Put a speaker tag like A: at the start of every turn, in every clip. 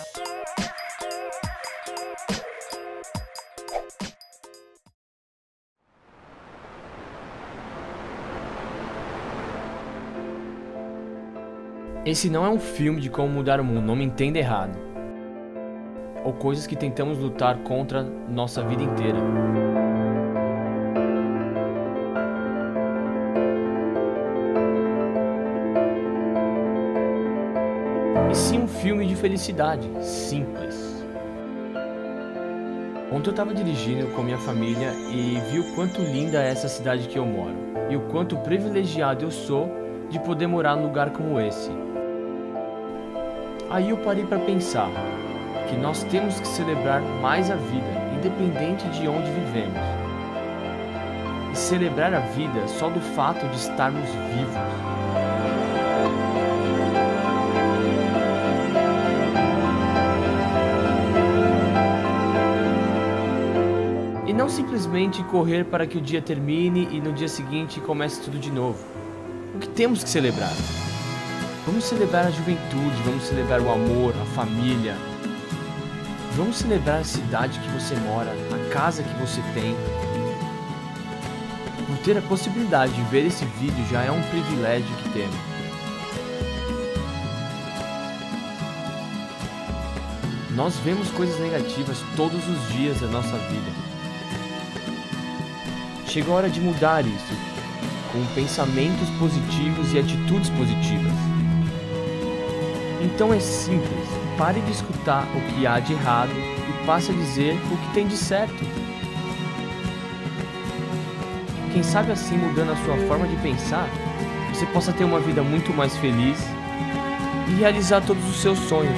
A: Esse não é um filme de como mudar o mundo, não me entenda errado. Ou coisas que tentamos lutar contra nossa vida inteira. E sim um filme de felicidade, simples. Ontem eu estava dirigindo com minha família e vi o quanto linda é essa cidade que eu moro. E o quanto privilegiado eu sou de poder morar num lugar como esse. Aí eu parei para pensar que nós temos que celebrar mais a vida, independente de onde vivemos. E celebrar a vida só do fato de estarmos vivos. E não simplesmente correr para que o dia termine e no dia seguinte comece tudo de novo. O que temos que celebrar? Vamos celebrar a juventude, vamos celebrar o amor, a família. Vamos celebrar a cidade que você mora, a casa que você tem. Por ter a possibilidade de ver esse vídeo já é um privilégio que temos. Nós vemos coisas negativas todos os dias da nossa vida. Chegou a hora de mudar isso, com pensamentos positivos e atitudes positivas. Então é simples, pare de escutar o que há de errado e passe a dizer o que tem de certo. Quem sabe assim, mudando a sua forma de pensar, você possa ter uma vida muito mais feliz e realizar todos os seus sonhos.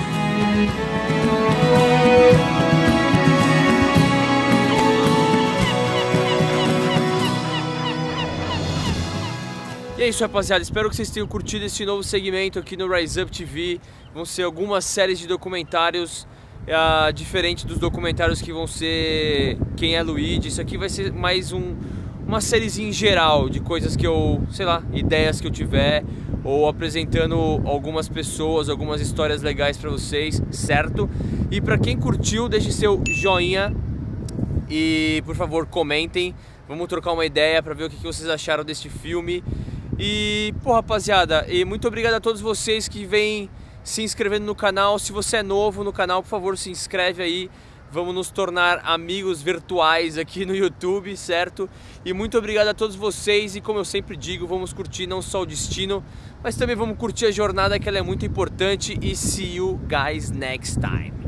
A: E é isso, rapaziada, espero que vocês tenham curtido esse novo segmento aqui no Rise Up TV. Vão ser algumas séries de documentários, diferente dos documentários que vão ser Quem é Luigi. Isso aqui vai ser mais uma sériezinha em geral de coisas que eu, sei lá, ideias que eu tiver, ou apresentando algumas pessoas, algumas histórias legais pra vocês, certo? E pra quem curtiu, deixe seu joinha e, por favor, comentem. Vamos trocar uma ideia pra ver o que vocês acharam deste filme. E, pô, rapaziada, e muito obrigado a todos vocês que vêm se inscrevendo no canal. Se você é novo no canal, por favor, se inscreve aí. Vamos nos tornar amigos virtuais aqui no YouTube, certo? E muito obrigado a todos vocês. E como eu sempre digo, vamos curtir não só o destino, mas também vamos curtir a jornada, que ela é muito importante. E see you guys next time.